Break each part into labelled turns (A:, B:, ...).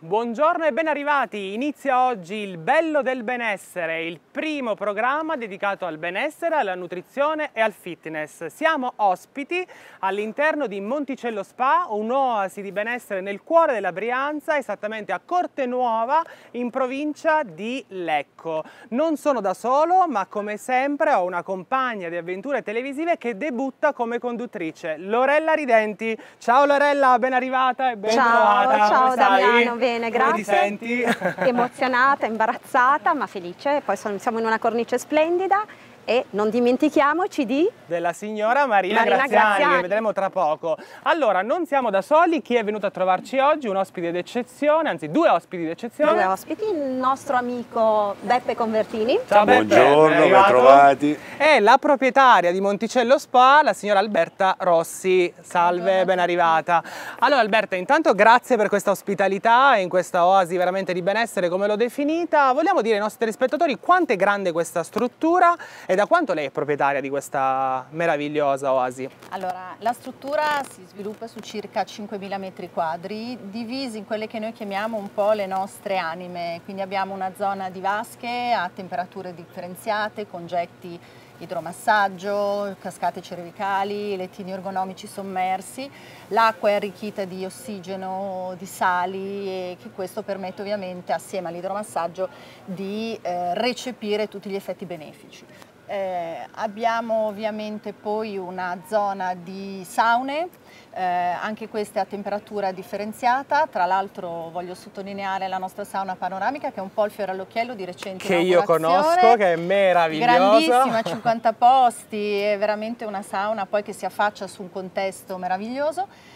A: Buongiorno e ben arrivati! Inizia oggi Il Bello del Benessere, il primo programma dedicato al benessere, alla nutrizione e al fitness. Siamo ospiti all'interno di Monticello Spa, un'oasi di benessere nel cuore della Brianza, esattamente a Cortenuova, in provincia di Lecco. Non sono da solo, ma come sempre ho una compagna di avventure televisive che debutta come conduttrice, Lorella Ridenti. Ciao Lorella, ben arrivata e ben trovata.
B: Ciao Damiano, bene, grazie.
A: Come ti senti?
B: Emozionata, imbarazzata, ma felice. Poi siamo in una cornice splendida e non dimentichiamoci
A: della signora Marina Graziani, che vedremo tra poco. Allora, non siamo da soli, chi è venuto a trovarci oggi? Un ospite d'eccezione, anzi due ospiti d'eccezione.
B: Due ospiti, il nostro amico Beppe Convertini.
A: Ciao Beppe.
C: Buongiorno, ben trovati.
A: E la proprietaria di Monticello Spa, la signora Alberta Rossi. Salve, ben arrivata. Allora Alberta, intanto grazie per questa ospitalità in questa oasi veramente di benessere, come l'ho definita. Vogliamo dire ai nostri telespettatori quanto è grande questa struttura e da quanto lei è proprietaria di questa meravigliosa oasi?
D: Allora, la struttura si sviluppa su circa 5.000 metri quadri, divisi in quelle che noi chiamiamo un po' le nostre anime. Quindi abbiamo una zona di vasche a temperature differenziate, con getti idromassaggio, cascate cervicali, lettini ergonomici sommersi. L'acqua è arricchita di ossigeno, di sali, e che questo permette ovviamente, assieme all'idromassaggio, di recepire tutti gli effetti benefici. Abbiamo ovviamente poi una zona di saune, anche queste a temperatura differenziata. Tra l'altro voglio sottolineare la nostra sauna panoramica, che è un po' il fiore all'occhiello di recente
A: che io conosco, che è meravigliosa,
D: grandissima, 50 posti, è veramente una sauna poi che si affaccia su un contesto meraviglioso.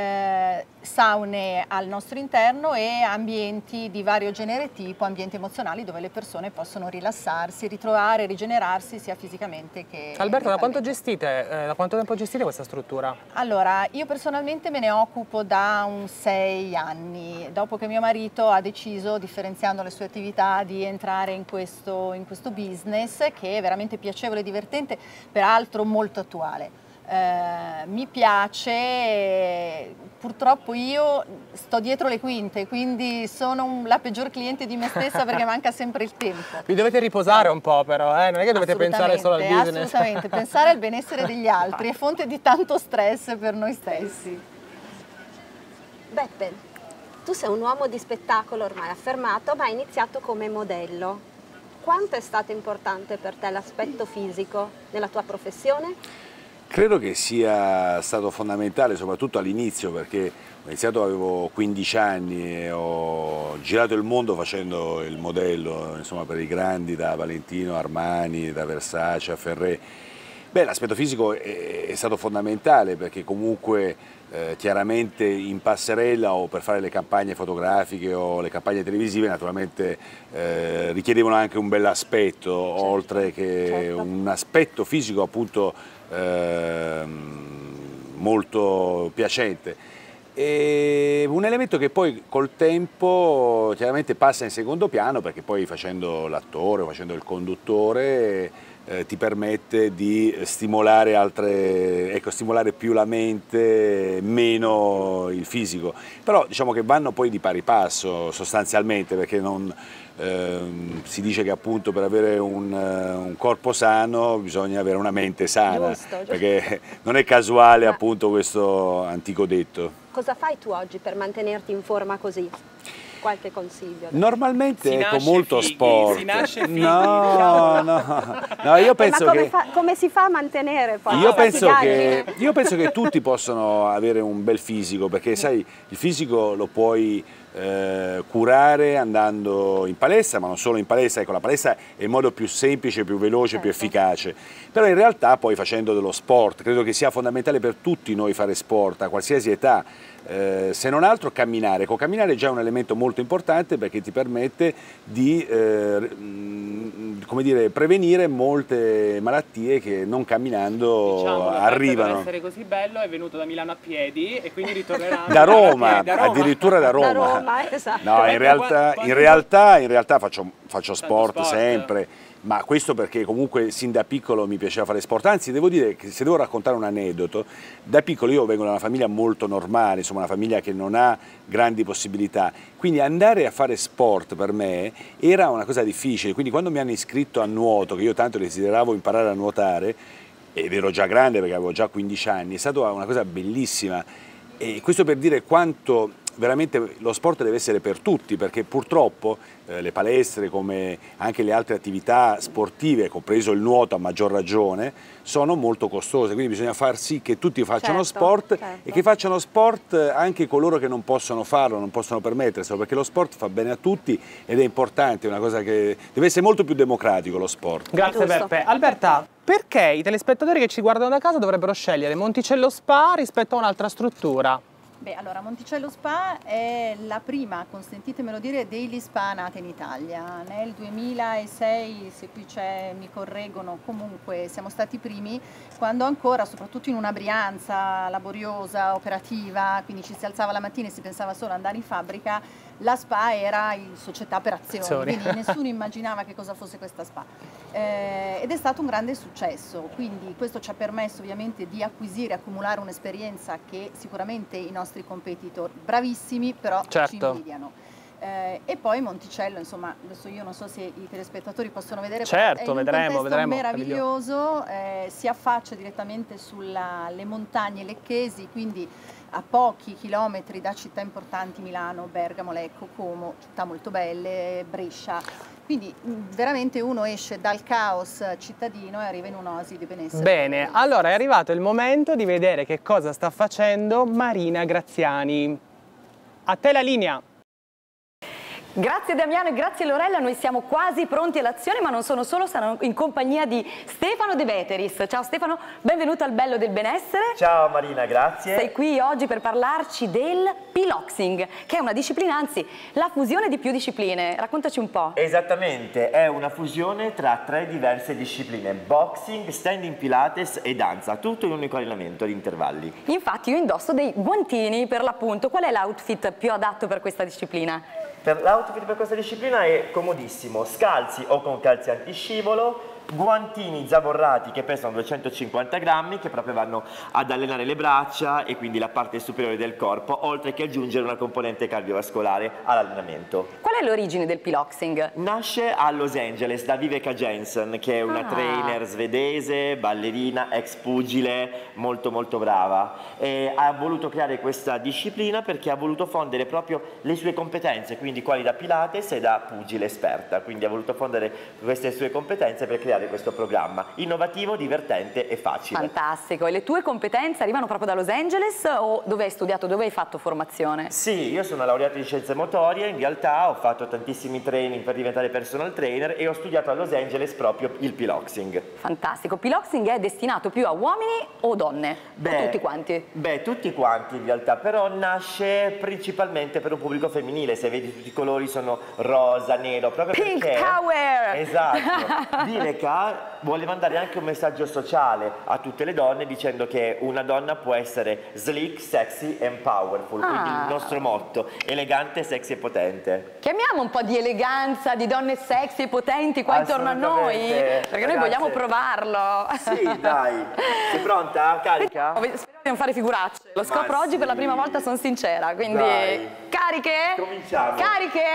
D: Saune al nostro interno e ambienti di vario genere tipo, ambienti emozionali dove le persone possono rilassarsi, ritrovare, rigenerarsi sia fisicamente che
A: Alberto, da quanto tempo gestite questa struttura?
D: Allora, io personalmente me ne occupo da 6 anni, dopo che mio marito ha deciso, differenziando le sue attività, di entrare in questo business che è veramente piacevole e divertente, peraltro molto attuale. Mi piace, purtroppo io sto dietro le quinte, quindi sono la peggior cliente di me stessa perché manca sempre il tempo.
A: Vi dovete riposare un po' però, non è che dovete pensare solo al business.
D: Assolutamente, pensare al benessere degli altri è fonte di tanto stress per noi stessi.
B: Beppe, tu sei un uomo di spettacolo ormai affermato, ma hai iniziato come modello. Quanto è stato importante per te l'aspetto fisico nella tua professione?
C: Credo che sia stato fondamentale, soprattutto all'inizio, perché ho iniziato, avevo 15 anni e ho girato il mondo facendo il modello, insomma, per i grandi, da Valentino, Armani, da Versace a Ferré. Beh, l'aspetto fisico è stato fondamentale perché comunque chiaramente in passerella o per fare le campagne fotografiche o le campagne televisive naturalmente richiedevano anche un bell'aspetto, oltre che un aspetto fisico appunto molto piacente. E un elemento che poi col tempo chiaramente passa in secondo piano, perché poi facendo l'attore o facendo il conduttore ti permette di stimolare stimolare più la mente, meno il fisico. Però diciamo che vanno poi di pari passo sostanzialmente, perché non si dice che appunto per avere un corpo sano bisogna avere una mente sana, giusto. Perché non è casuale appunto questo antico detto.
B: Cosa fai tu oggi per mantenerti in forma così? Qualche consiglio?
C: Normalmente con molto sport.
A: Si nasce figli,
C: no, io penso che
B: come si fa a mantenere poi?
C: Io penso che tutti possano avere un bel fisico, perché sai, il fisico lo puoi curare andando in palestra, ma non solo in palestra. Ecco, la palestra è il modo più semplice, più veloce, più efficace, però in realtà poi facendo dello sport, credo che sia fondamentale per tutti noi fare sport a qualsiasi età. Se non altro camminare, camminare è già un elemento molto importante perché ti permette di come dire, prevenire molte malattie che non camminando arrivano.
A: Per essere così bello è venuto da Milano a piedi e quindi ritornerà
C: da Roma, addirittura da Roma.
B: Esatto.
C: No, in realtà faccio sport sempre. ma questo perché comunque sin da piccolo mi piaceva fare sport, anzi devo dire che se devo raccontare un aneddoto, da piccolo io vengo da una famiglia molto normale, insomma una famiglia che non ha grandi possibilità, quindi andare a fare sport per me era una cosa difficile, quindi quando mi hanno iscritto a nuoto, che io tanto desideravo imparare a nuotare, ed ero già grande perché avevo già 15 anni, è stata una cosa bellissima, e questo per dire quanto veramente lo sport deve essere per tutti, perché purtroppo le palestre come anche le altre attività sportive, compreso il nuoto a maggior ragione, sono molto costose, quindi bisogna far sì che tutti facciano sport e che facciano sport anche coloro che non possono farlo, non possono permetterselo, perché lo sport fa bene a tutti ed è importante, è una cosa che deve essere molto più democratico lo sport.
A: Grazie Beppe. Alberta, perché i telespettatori che ci guardano da casa dovrebbero scegliere Monticello Spa rispetto a un'altra struttura?
D: Beh, allora Monticello Spa è la prima, consentitemelo dire, daily spa nata in Italia. Nel 2006, se qui c'è, mi correggono, comunque siamo stati i primi, quando ancora, soprattutto in una Brianza laboriosa, operativa, quindi ci si alzava la mattina e si pensava solo ad andare in fabbrica, la spa era in società per azioni, quindi nessuno immaginava che cosa fosse questa spa. Ed è stato un grande successo, quindi questo ci ha permesso ovviamente di acquisire, accumulare un'esperienza che sicuramente i nostri competitor, bravissimi, però ci invidiano. E poi Monticello, insomma, adesso io non so se i telespettatori possono vedere,
A: certo,
D: è
A: vedremo,
D: meraviglioso, si affaccia direttamente sulle montagne lecchesi, quindi a pochi chilometri da città importanti, Milano, Bergamo, Lecco, Como, città molto belle, Brescia. Quindi veramente uno esce dal caos cittadino e arriva in un'oasi di benessere.
A: Bene, allora è arrivato il momento di vedere che cosa sta facendo Marina Graziani. A te la linea.
E: Grazie Damiano e grazie Lorella, noi siamo quasi pronti all'azione, ma non sono solo, sono in compagnia di Stefano De Veteris. Ciao Stefano, benvenuto al Bello del Benessere.
F: Ciao Marina, grazie.
E: Sei qui oggi per parlarci del piloxing, che è una disciplina, anzi la fusione di più discipline. Raccontaci un po'.
F: Esattamente, è una fusione tra 3 diverse discipline: boxing, standing pilates e danza, tutto in un unico allenamento ad intervalli.
E: Infatti io indosso dei guantini per l'appunto. Qual è l'outfit più adatto per questa disciplina?
F: L'outfit per questa disciplina è comodissimo, scalzi o con calzi antiscivolo, guantini zavorrati che pesano 250 grammi, che proprio vanno ad allenare le braccia e quindi la parte superiore del corpo, oltre che aggiungere una componente cardiovascolare all'allenamento.
E: Qual è l'origine del piloxing?
F: Nasce a Los Angeles da Viveka Jensen, che è una trainer svedese, ballerina, ex pugile, molto molto brava, e ha voluto creare questa disciplina perché ha voluto fondere proprio le sue competenze, quindi quali da Pilates e da pugile esperta, quindi ha voluto fondere queste sue competenze per creare questo programma innovativo, divertente e facile.
E: Fantastico. E le tue competenze arrivano proprio da Los Angeles o dove hai studiato, dove hai fatto formazione?
F: Sì, io sono laureato in scienze motorie, in realtà ho fatto tantissimi training per diventare personal trainer e ho studiato a Los Angeles proprio il piloxing.
E: Fantastico. Piloxing è destinato più a uomini o donne? O tutti quanti?
F: Beh, tutti quanti in realtà, però nasce principalmente per un pubblico femminile. Se vedi tutti i colori sono rosa, nero, proprio
E: Pink
F: perché...
E: Power!
F: Esatto. Viveka vuole mandare anche un messaggio sociale a tutte le donne dicendo che una donna può essere sleek, sexy and powerful, quindi il nostro motto, elegante, sexy e potente.
E: Chiamiamo un po' di eleganza, di donne sexy e potenti qua intorno a noi, perché ragazze, noi vogliamo provarlo.
F: Sì, dai. Sei pronta? Carica?
E: Spero di non fare figuracce. Lo scopro oggi per la prima volta, sono sincera, quindi...
F: Dai.
E: Cariche?
F: Cominciamo.
E: Cariche?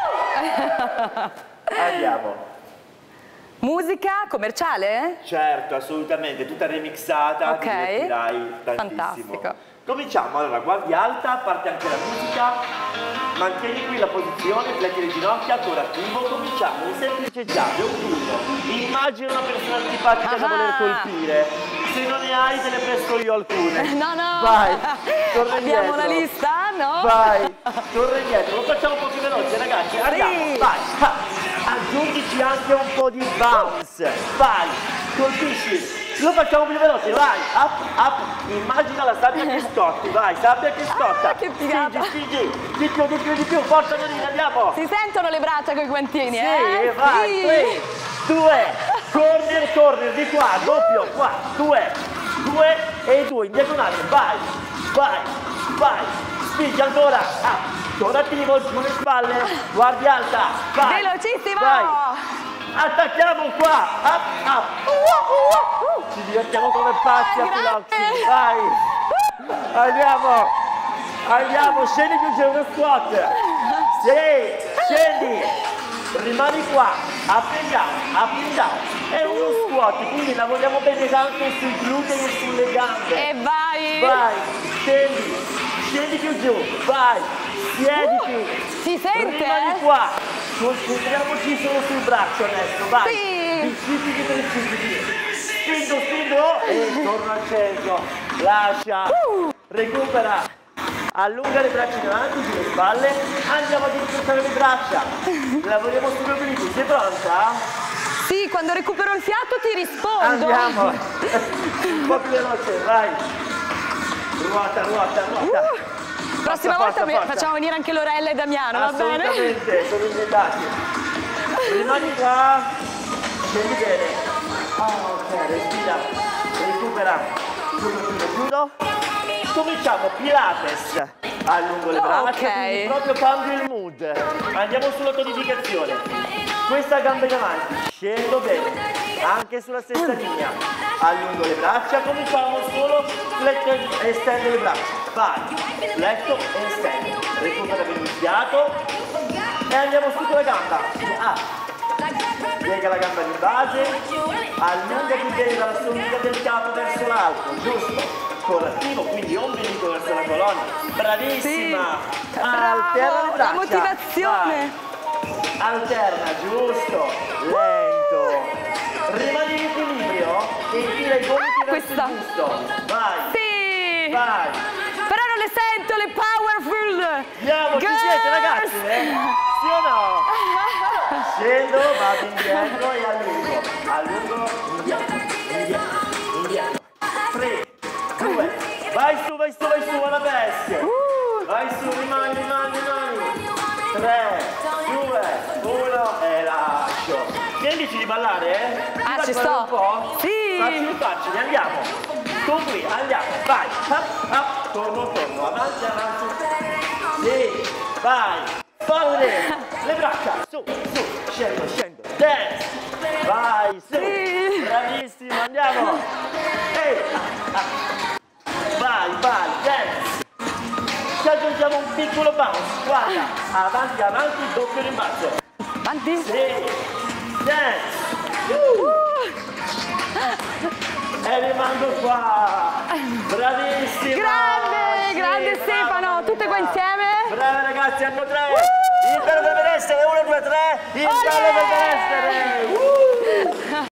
F: Andiamo.
E: Musica commerciale?
F: Certo, assolutamente, tutta remixata, ti divertirai tantissimo.
E: Fantastico.
F: Cominciamo, allora, guardia alta, parte anche la musica, mantieni qui la posizione, fletti le ginocchia, ancora attivo, cominciamo, un semplice jab, un turno. Immagina una persona antipatica da voler colpire, se non ne hai te ne presto io alcune.
E: No, no!
F: Vai, torna
E: Abbiamo
F: indietro.
E: una lista, no?
F: Vai, torna indietro, lo facciamo un po' più veloce ragazzi, andiamo, vai! Aggiungici anche un po' di bounce, vai, colpisci, lo facciamo più veloce, vai, up, up, immagina la sabbia che scotti, vai, sabbia che scotta,
E: che figata,
F: spingi, di più, forza Dorina, andiamo!
E: Si sentono le braccia con i guantini,
F: sì, vai, 3, 2, corner, di qua, doppio, qua, 2 e 2, in diagonale, vai, spingi ancora, up. Ancora attivo, sulle spalle, guardia alta, vai!
E: Velocissimo!
F: Vai! attacchiamo qua, ci divertiamo come pazzi a Piloxi, vai, andiamo, scendi più, c'è uno squat, sì, scendi, rimani qua, up and down, è uno squat, quindi lavoriamo bene anche sui glutei e sulle gambe,
E: e vai,
F: scendi più giù, vai, siediti,
E: si sente?
F: rimani qua, concentriamoci solo sul braccio adesso, vai,
E: Sì.
F: spingo e torna al centro, lascia, recupera, allunga le braccia in avanti sulle spalle, andiamo ad incrociare le braccia, lavoriamo sugli obliqui, sei pronta?
E: Sì, quando recupero il fiato ti rispondo.
F: Andiamo, un po' più veloce, vai, ruota.
E: Prossima volta facciamo venire anche Lorella e Damiano, va bene?
F: Assolutamente, sono invitati. Rimani qua, scendi bene. Ok, respira, recupera. Chiudo. Cominciamo Pilates. Allungo le braccia, quindi proprio cambio il mood. Andiamo sulla tonificazione. Questa gamba in avanti, scendo bene. Anche sulla stessa linea. Allungo le braccia, cominciamo solo fletto e estendo le braccia. Vai, fletto e estendo. Recupera bene il fiato e andiamo su con la gamba. Piega la gamba di base, allungati bene dalla sommità del capo verso l'alto, giusto? Correttivo, quindi ombelico verso la colonna. Bravissima!
E: Sì.
F: Alterna le braccia.
E: La motivazione.
F: Vai. Alterna, giusto, lento. Rimani in equilibrio e infila i gomiti verso il busto. Vai.
E: Sì.
F: Vai.
E: Però non le sento, le powerful.
F: Andiamo, ci siete ragazzi? Sì o no? Scendo, vado indietro e allungo, indietro. 3, 2, vai su, alla bestia. Vai su, rimani. 3, 2, 1 e lascio. Che dici di ballare,
E: Ci sto.
F: Un po'?
E: Sì.
F: Facili, andiamo. Tu qui, andiamo, vai. Up, torno, avanti. Sì, vai. Fallo le braccia, su, scendo, dance, vai, su, bravissimo, andiamo, vai, dance, ci aggiungiamo un piccolo bounce, guarda, avanti, doppio rimbalzo,
E: Avanti.
F: sì, dance, e rimango qua, bravissimo,
E: Grande Stefano, tutte qua insieme.
F: Brave ragazzi, hanno 3! Il bello del benessere, 1, 2, 3! Il bello del benessere!